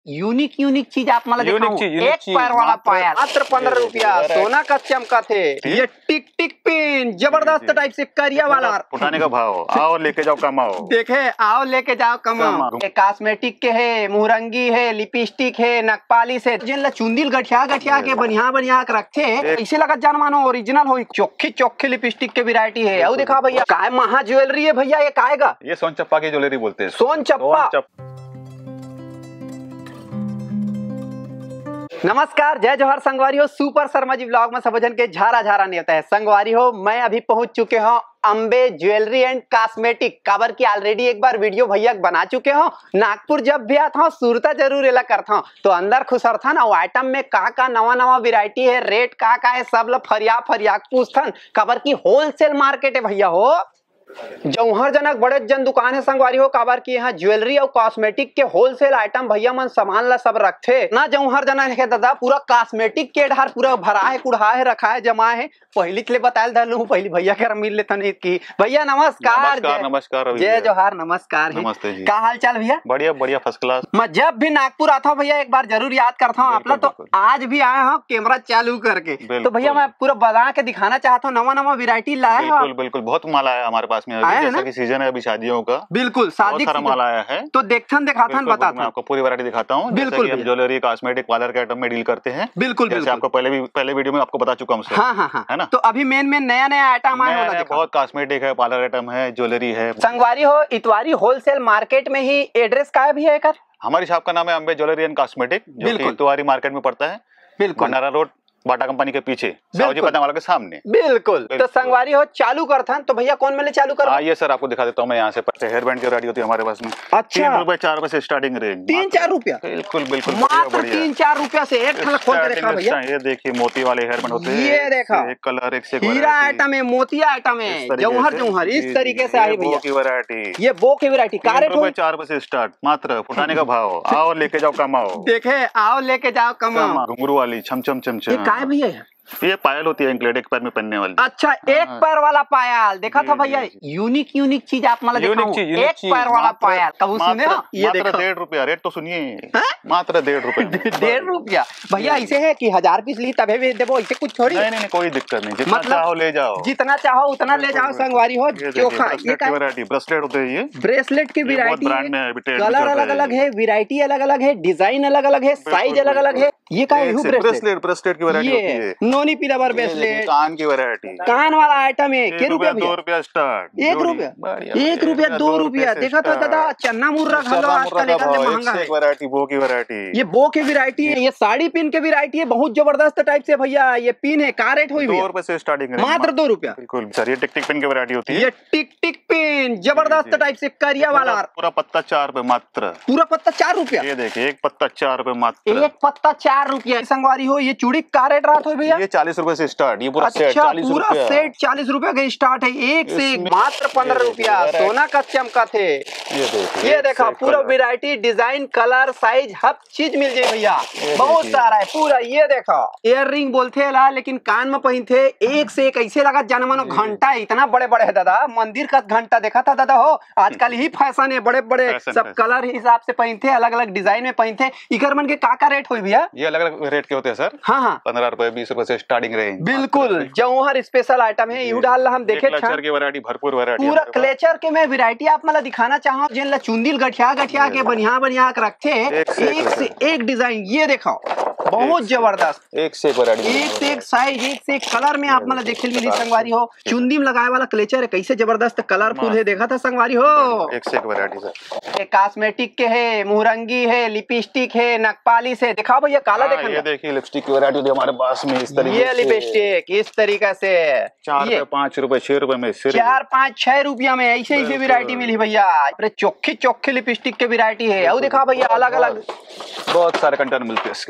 Unique unique चीज आप मतलब एक पैर वाला पायल मात्र 15 रुपया, सोना का चमका थे। ये टिक टिक पिन जबरदस्त टाइप से करिया वाला उठाने का भाव, आओ लेके जाओ कमाओ। देखे आओ लेके जाओ कमाओ। कॉस्मेटिक के है, मुहरंगी है, लिपस्टिक है, नकपालिश है, जिन चुंदिल गठिया गठिया के बढ़िया रखे ऐसे लगा जान मानो ओरिजिनल हो। चोखे लिपस्टिक के वैरायटी है। और देखा भैया काय महा ज्वेलरी है भैया, ये काएगा ये सोन चप्पा की ज्वेलरी बोलते हैं। सोन चप्पा। नमस्कार, जय जोहर संगवारी हो। सुपर शर्मा जी ब्लॉग में सब जन के झारा झारा नहीं होता है। संगवारी हो, मैं अभी पहुंच चुके हूँ अम्बे ज्वेलरी एंड कॉस्मेटिक। काबर की ऑलरेडी एक बार वीडियो भैया बना चुके हो। नागपुर जब भी आता हूँ सूरता जरूर एला करता हूँ, तो अंदर खुसर था ना आइटम में का नवा वैरायटी है, रेट का है, सब लोग फरिया पूछथन। काबर की होलसेल मार्केट है भैया हो। जौहर जनक बड़े जन दुकान है संगवारी हो। काबर की यहाँ ज्वेलरी और कॉस्मेटिक के होलसेल आइटम भैया मन सामान ला सब रखते ना। जौहर जनक है दादा पूरा कॉस्मेटिक के ढार पूरा भरा है, कुढ़ा है, रखा है, जमा है। पहली ले बतायल धलू, पहली भैया के मिल लेता नहीं की। भैया नमस्कार। नमस्कार जय जोहर। नमस्कार। नमस्ते जी। क्या हाल चाल भैया? बढ़िया फर्स्ट क्लास। मैं जब भी नागपुर आता हूँ भैया एक बार जरूर याद करता हूँ आपला। तो आज भी आया हूँ कैमरा चालू करके। तो भैया मैं पूरा बना के दिखाना चाहता हूँ, नवा वैरायटी लाया है। बिल्कुल बहुत माल आया हमारे पास में अभी, जैसा कि सीजन है अभी शादियों का। बिल्कुल शादी सारा माल आया है। तो देखथन दिखाथन बताता मैं आपको पूरी वैरायटी दिखाता हूँ। बिल्कुल हम ज्वेलरी कॉस्मेटिक पार्लर के आइटम में डील करते हैं। बिल्कुल जैसे आपको पहले वीडियो में आपको बता चुका हूँ। हाँ, है ना। तो अभी मेन नया आइटम आया है। बहुत कॉस्मेटिक है, पार्लर आइटम है, ज्वेलरी है। संगवारी हो इतवारी होलसेल मार्केट में ही एड्रेस का है भैया एक? हमारी शॉप का नाम है अम्बे ज्वेलरी एंड कॉस्मेटिक, जो कि इतवारी मार्केट में पड़ता है। बिल्कुल भंडारा रोड बाटा कंपनी के पीछे, सावजी पतंग वाला के सामने। बिल्कुल। तो संगवारी हो चालू करथन। तो भैया कौन में चालू कर? आइए सर, आपको दिखा देता हूँ मैं। यहाँ से हेयर बैंड की वैरायटी होती है हमारे पास में। अच्छा। 3 रुपए 4 रुपए से स्टार्टिंग रेंज। 3-4 रुपया? बिल्कुल मात्र 3-4 रुपया से। एक खोल के देखा भैया, ये देखिए मोती वाले हेयर बैंड होते हैं। ये देखा एक कलर, एक से हीरा आइटम है, मोतिया आइटम है, जौहर इस तरीके से आई भैया की वैरायटी। ये बो की वैरायटी। 3 रुपए 4 रुपए से स्टार्ट, मात्र उठाने का भाव, आओ लेके जाओ कमाओ। देखे आओ लेके जाओ कमाओ। घुंघरू वाली छम छम छम छम। ये काय भैया? ये पायल होती है इंक्लेट, एक पैर में पहनने वाली। अच्छा, एक पैर वाला पायल। देखा था भैया यूनिक चीज आप मतलब एक पैर वाला पायल कब सुने? ये देखो 1.5 रुपया। रेट तो सुनिए, मात्र 1.5 रुपया। 1.5 रुपया भैया। ऐसे है कि 1000 पीस ली तभी भेज देबो, ऐसे कुछ थोड़ी? नहीं कोई दिक्कत नहीं, जितना चाहो ले जाओ, जितना चाहो उतना ले जाओ। संगवारी हो चोखा ये वैरायटी ब्रेसलेट होते हैं। ये ब्रेसलेट की वैरायटी, कलर अलग है, वैरायटी अलग है, डिजाइन अलग है, साइज अलग है। ये का है ब्रेसलेट की वैरायटी होती है। नोनी पिलावर ब्रेसलेट, कान की वैरायटी, कान वाला आइटम है। के रुपया? 2 रुपया स्टार्ट। 1 रुपया 2 रुपया। देखा था दादा चन्ना मुर्रा घलो आजकल एकदम महंगा है। वैरायटी बो की वैरायटी, ये बो की वैरायटी है। ये साड़ी पिन की वैरायटी है, बहुत जबरदस्त टाइप से भैया। ये पिन है, का रेट हुई? 2 रुपए से स्टार्टिंग, मात्र 2 रुपया। बिल्कुल सर। ये टिक टिक पिन की वैरायटी होती है। ये टिक टिक पिन जबरदस्त टाइप से करिया वाला। पूरा पत्ता 4 रुपए मात्र। पूरा पत्ता 4 रुपया। ये देखिए एक पत्ता 4 रुपए मात्र। एक पत्ता 4 रुपया। संगवारी हो ये चूड़ी का रेट रात हो भैया? ये 40 रुपए से स्टार्ट। ये पूरा सेट 40 पूरा सेट 40 रुपया का स्टार्ट है। एक से एक मात्र 15 रुपया। सोना का चमका थे। ये देखा पूरा वैरायटी, डिजाइन, कलर, साइज हर चीज मिल जाए भैया। बहुत सारा है पूरा। ये देखा इयर रिंग बोलते ला, लेकिन कान में पहनते एक से एक ऐसे लगा जाने मानो घंटा इतना बड़े है दादा। मंदिर का घंटा देखा था दादा हो। आजकल ही फैशन है, बड़े सब कलर हिसाब से पहनते, अलग अलग डिजाइन में पहनते। इकर मन के का रेट हुई भैया? ये अलग अलग रेट के होते हैं सर। हाँ 15 रुपए 20 रुपए से स्टार्टिंग रेंज। बिल्कुल जौहर स्पेशल आइटम है। यू डाल हम देखे क्लेचर की वैरायटी, भरपूर वैरायटी। पूरा क्लेचर के मैं वैरायटी आप मतलब दिखाना चाहूँ। जिन ला चुंदिल गठिया के बढ़िया रखे एक से एक डिजाइन। ये देखो बहुत जबरदस्त, एक से एक वैरायटी, एक से एक साइज, एक से एक कलर में आप मतलब देखे मिली। संगवारी हो चुंदी में लगाए वाला क्लेचर है, कैसे जबरदस्त कलरफुल है। देखा था संगवारी हो? एक से एक वैरायटी सर। कॉस्मेटिक के है, मुहरंगी है, लिपस्टिक है, नकपालिश है। दिखाओ भैया काला देखा। ये देखिए लिपस्टिक की वैरायटी हमारे पास में इस तरीके। ये लिपस्टिक इस तरीके से 4 रुपए 5 रुपए 6 रुपए में, 4 5 6 रुपया में ऐसे वैरायटी मिली भैया। चोखे लिपस्टिक के वैरायटी है। और देखा भैया अलग अलग बहुत सारे कंटेनर मिलते हैं इसके अंदर में।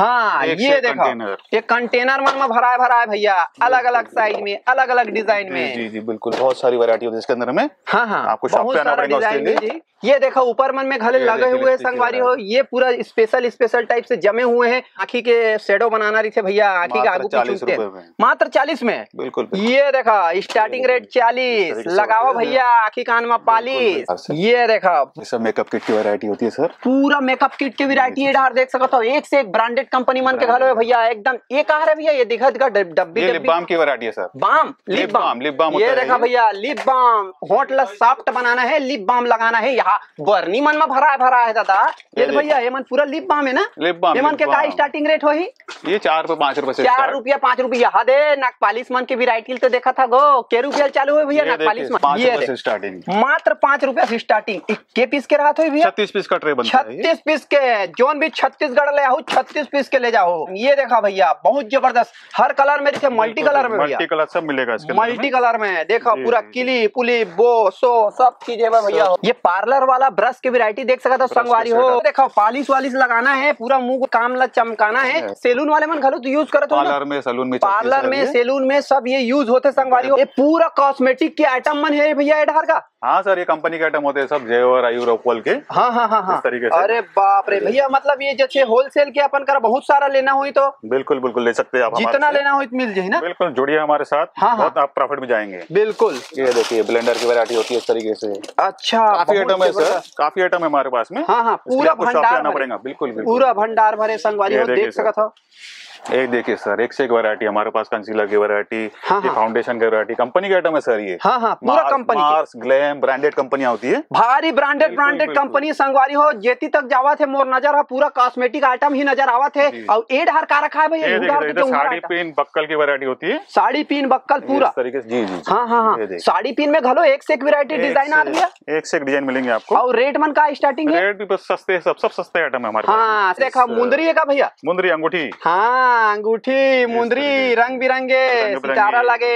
हाँ एक ये से देखो कंटेनर। ये कंटेनर मन में भरा है भैया, अलग अलग साइज में, अलग अलग डिजाइन में। जी जी बिल्कुल, बहुत सारी वैरायटी होती है इसके अंदर में। हाँ हाँ आपको शॉप बहुत पे आना सारा पड़ेगा उसके डिजाइन में लिए। जी। ये देखो ऊपर मन में घले ये लगे देखिए हुए लिपस्टिक संगवारी की हो, ये पूरा स्पेशल स्पेशल टाइप से जमे हुए हैं। आँखी के शेडो बनाना रही थे भैया, आँखी के मात्र आगू 40 पीछे रुपए में। मात्र 40 में। बिल्कुल बिल्कुल। ये देखो स्टार्टिंग रेट 40, तरीके से लगाओ होते हैं। भैया आँखी कान में पालिश। बिल्कुल। ये देखो ये सब मेकअप किट की वैरायटी होती है सर। पूरा मेकअप किट की वैरायटी है यार, देख सकते हो एक से एक ब्रांडेड कंपनी मन के घलो है भैया एकदम। ये कहा है भैया, ये दिखा दिखा डब्बी ये लिप बाम की वैरायटी है सर। बाम लिप बाम ये देखा भैया, लिप बाम होंठ सॉफ्ट बनाना है, लिप बाम लगाना है। यहाँ बर्नी मन में भरा है दादा। ये भैया ये मन पूरा लिप बाम है ना। लिप बाम ये मन के का स्टार्टिंग रेट हो ही? ये 4 रुपए 5 रुपए से 4 रुपया 5 रुपया। हाँ दे नाक पालिश मन की वैरायटी तो देखा था गो, के रुपया चालू है भैया नाक पालिश मन? 5 रुपए से स्टार्टिंग, मात्र 5 रुपया से स्टार्टिंग। के पीस के रहा था भैया? 36 पीस का ट्रे बनता है। 36 पीस के, जोन भी छत्तीसगढ़ ले आओ 36 पीस के ले जाओ। ये देखा भैया बहुत जबरदस्त, हर कलर में दिखे, मल्टी कलर में भैया, मल्टी कलर सब मिलेगा इसके अंदर मल्टी कलर में। देखो पूरा किली पुली बो सो सब चीजें भैया। ये पार्लर वाला ब्रश की वैरायटी देख सकते हो संगवारी हो। देखो पालिश वालिश लगाना है, पूरा मुंह को काम ला चमकाना है। सैलून वाले मन घलो तो यूज करत हो ना, पार्लर में सैलून में पार्लर में सैलून में सब ये यूज होते संगवारी हो। ये पूरा कॉस्मेटिक के आइटम मन है भैया एडहर का। हाँ सर, ये कंपनी के आइटम होते हैं सब, जेवर आयुर ओपल के। हाँ हाँ हाँ हाँ इस तरीके से। अरे बाप रे भैया, मतलब ये जैसे होलसेल के अपन कर बहुत सारा लेना हुई तो बिल्कुल बिल्कुल ले सकते हैं आप, जितना लेना हो मिल जाए ना। बिल्कुल जुड़िए हमारे साथ। हाँ, बहुत आप प्रॉफिट में जाएंगे। बिल्कुल। ये देखिए ब्लेंडर की वैरायटी होती है इस तरीके से। अच्छा काफी आइटम है सर, काफी आइटम है हमारे पास में। हाँ हाँ पूरा भंडार आना पड़ेगा। बिल्कुल पूरा भंडार भरे संगवारी हो, देख सकते हो। एक देखिए सर, एक से एक वैरायटी हमारे पास, कंसीलर की वैरायटी, हाँ, हाँ। फाउंडेशन की वैरायटी, कंपनी के आइटम है सर ये। हाँ हाँ पूरा कंपनी, मार्स ग्लैम ब्रांडेड कंपनियां होती है, भारी ब्रांडेड कंपनी संगवारी हो। जेती तक जावा थे मोर नजर है, पूरा कॉस्मेटिक आइटम ही नजर आवा थे। और एड हर का रखा है भैया, साड़ी पिन बक्कल की वैरायटी होती है, साड़ी पिन बक्कल पूरा तरीके से। जी जी हाँ हाँ हाँ साड़ी पिन में घलो एक से एक वैरायटी डिजाइन आ गया, एक से एक डिजाइन मिलेंगे आपको। और रेट मन का स्टार्टिंग है? रेट भी बस सस्ते, सब सस्ते आइटम है हमारे पास। हाँ देखा मुंदरी है का भैया, मुंदरी अंगूठी, हाँ अंगूठी मुंदरी रंग बिरंगे सितारा लगे।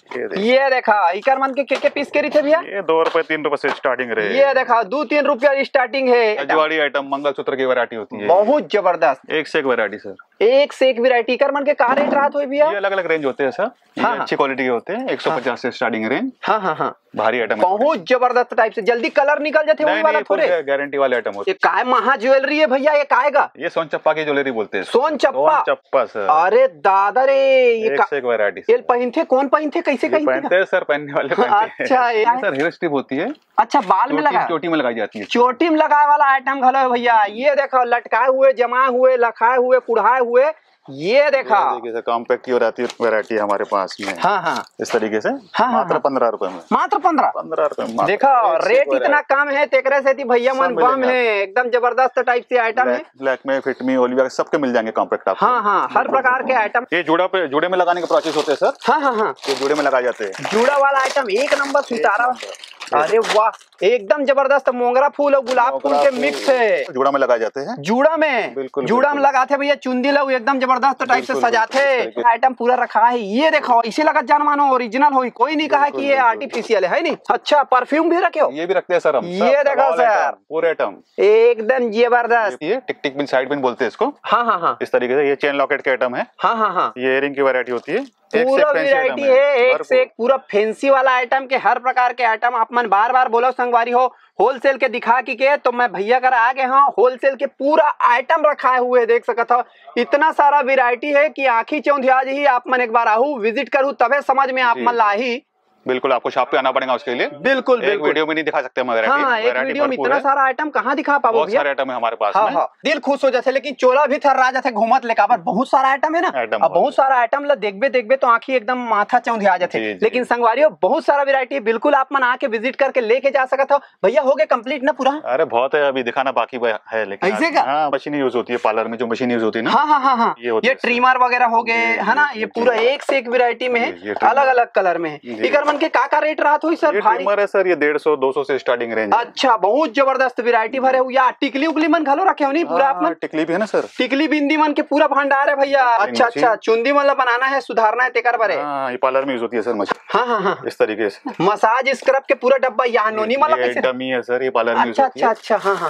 ये देखा इकर मन के पीस के रही थे भैया? ये 2 रुपए 3 रुपए से स्टार्टिंग रहे। ये देखा 2-3 रुपया स्टार्टिंग है। अजवाड़ी आइटम मंगलसूत्र की वैरायटी होती है, बहुत जबरदस्त, एक से एक वैरायटी सर, एक से एक वैरायटी। इकर मन के का रेट रहा था भैया? ये अलग अलग रेंज होते हैं सर। हाँ, ये अच्छी क्वालिटी के होते हैं, 150 से स्टार्टिंग रेंज। हाँ हाँ हाँ भारी आइटम, बहुत जबरदस्त टाइप से, जल्दी कलर निकल जाते हैं वाला थोड़े, गारंटी वाले आइटम होते हैं। ये काय महा ज्वेलरी है भैया, ये काएगा? ये सोनचप्पा की ज्वेलरी बोलते हैं, सोनचप्पा सर। अरे दादा रे, एक से एक वैरायटी। ये पहनते कौन पहनते, कैसे पहनते हैं सर, पहनने वाले पहनते हैं। अच्छा सर हेयर स्ट्रिप होती है, अच्छा बाल में लगा, चोटी में लगाई जाती है, चोटी में लगाए वाला आइटम घलो है भैया। ये देखो लटकाए हुए, जमाए हुए, लखाए हुए, कुढ़ाए हुए। ये देखा कॉम्पैक्ट की वैरायटी है हमारे पास में। हाँ हाँ इस तरीके से हाँ, मात्र 15 रुपए में, मात्र 15 रुपए। देखो रेट इतना कम है, तेकरे से भैया मन बम है, एकदम जबरदस्त टाइप से आइटम है। ब्लैक में, फिट में, ओलिविया सबके मिल जाएंगे कॉम्पैक्ट आपको। हाँ हाँ हर प्रकार के आइटम। ये जुड़े में लगाने के प्रोसेस होते हैं सर। हाँ हाँ हाँ ये जुड़े में लगाए जाते हैं, जुड़ा वाला आइटम एक नंबर सितारा। अरे वाह एकदम जबरदस्त, मोंगरा फूल और गुलाब फूल के मिक्स है, जुड़ा में लगाए जाते हैं। जुड़ा में बिल्कुल जुड़ा में लगाते भैया, चुंदी लोग एकदम जबरदस्त टाइप से सजाते। आइटम पूरा रखा है। ये देखो इसे लगा जान मानो ओरिजिनल हो, कोई नहीं कहा कि ये आर्टिफिशियल है नहीं। अच्छा परफ्यूम भी रखे हो? ये भी रखते हैं सर हम। ये देखो सर पूरे आइटम एकदम जबरदस्त। ये tick tick pin, side pin बोलते हैं इसको। हाँ हाँ हाँ इस तरीके से ये चेन लॉकेट के आइटम है। हाँ हाँ हाँ ये इयरिंग की वैरायटी होती है, पूरा वैरायटी है, एक से एक पूरा फैंसी वाला आइटम के, हर प्रकार के आइटम। आप मन बार बार बोलो संगवारी हो होलसेल के दिखा के तो मैं भैया कर आगे हाँ होलसेल के पूरा आइटम रखाए हुए देख सकता हो। इतना सारा वैरायटी है कि आंखी चौंधिया ही आप मन एक बार आहू विजिट करूँ तबे समझ में आप मन लाही। बिल्कुल आपको शॉप पे आना पड़ेगा उसके लिए। बिल्कुल एक वीडियो में नहीं दिखा सकते हम वैरायटी। हाँ, एक वीडियो में इतना सारा आइटम कहाँ दिखा पाओ? बहुत सारे आइटम है हमारे पास। हाँ, हाँ, दिल खुश हो जाते, लेकिन चोला भी थर रहा जाते घूमत लेकर, बहुत सारा आइटम है ना। अब बहुत सारा आइटम ला देखबे तो आंखी एकदम माथा चौंधिया जाते। लेकिन संगवारियों बहुत सारा वैरायटी, बिल्कुल आप मन आके विजिट करके लेके जा सकते हो। भैया हो गए कंप्लीट ना पूरा? अरे बहुत है, अभी दिखाना बाकी है, लेकिन ऐसे का मशीन यूज होती है पार्लर में, जो मशीन यूज होती है ना। हाँ हाँ हाँ ये ट्रिमर वगैरह हो गए है ना। ये पूरा एक से एक वैरायटी में है, अलग अलग कलर में है। इकर मन के का रेट रहा तो सर? भारी है सर, ये 150-200 से स्टार्टिंग रेंज। अच्छा बहुत जबरदस्त वैरायटी भरे हो। या टिकली उकली मन घलो रखे हो नहीं पूरा आप मन? टिकली भी है ना सर, टिकली बिंदी मन के पूरा भंडार है भैया। अच्छा चुंदी मन बनाना है, सुधारना है तेकर भरे। ये पार्लर में यूज होती है सर मशीन। हाँ हाँ हाँ इस तरीके से मसाज स्क्रब के पूरा डब्बा यहाँ नोनी वाला डमी है सर, ये पार्लर में यूज होती है। अच्छा हाँ हाँ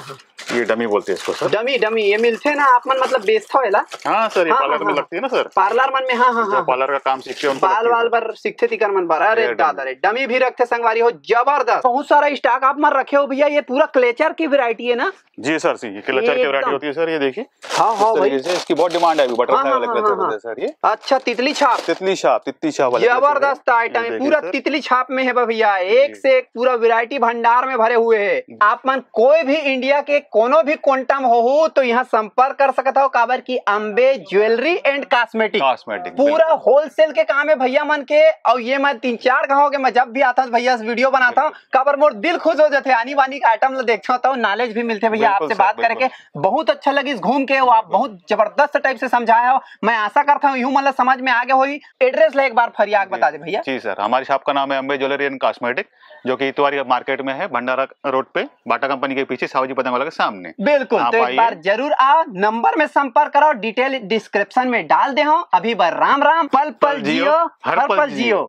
ये डमी बोलते हैं इसको सर। डमी डमी ये मिलते ना आप मन मतलब बेचता होला। हाँ सर, ये हाँ, पार्लर हाँ, में हाँ। लगती है ना सर, पार्लर मन में। हाँ हाँ जो हाँ पार्लर का काम सीखते हैं उनको बाल लगती है वाल सर। पर सीखते तिकर मन पर। अरे ये दादा डमी। रे डमी भी रखते संगवारी हो, जबरदस्त। बहुत सारा स्टॉक आप मन रखे हो भैया। ये पूरा क्लेचर की वैरायटी है ना? जी सर, सी क्लचर की वैरायटी होती है सर। ये देखिए हाँ हाँ भाई, इसकी बहुत डिमांड है अभी, बटरफ्लाई वाला क्लचर हाँ, होता है सर। ये अच्छा तितली छाप, तितली छाप वाला जबरदस्त आइटम है, पूरा तितली छाप में है भैया। एक से एक पूरा वैरायटी भंडार में भरे हुए है। आप मन कोई भी इंडिया के कोनो भी क्वांटम हो तो यहाँ संपर्क कर सकता हो। काबर की अम्बे ज्वेलरी एंड कॉस्मेटिक पूरा होलसेल के काम है भैया मन के। और ये मैं 3-4 कहोगे, मैं जब भी आता हूँ भैया वीडियो बनाता हूँ, काबर मोर दिल खुश हो जाते। आनी बानी का आइटम देखता हूँ, नॉलेज भी मिलते भैया। आपसे बात करके बहुत अच्छा लगी। घूम के वो आप बहुत जबरदस्त टाइप से समझाया हो। मैं आशा करता हूँ यूं मतलब समझ में आगे होगी। एड्रेस ले एक बार फरियाद बता दे भैया। जी सर, हमारी शॉप का नाम है अम्बे ज्वेलरी एंड कॉस्मेटिक, जो कि इतवारी मार्केट में है, भंडारा रोड पे, बाटा कंपनी के पीछे, साहू जी पतंग वाला के सामने। बिल्कुल, तो एक बार जरूर आओ, नंबर में संपर्क करो, डिटेल डिस्क्रिप्शन में डाल दे हो। अभी बार राम राम, पल पल जियो, हर पल जियो।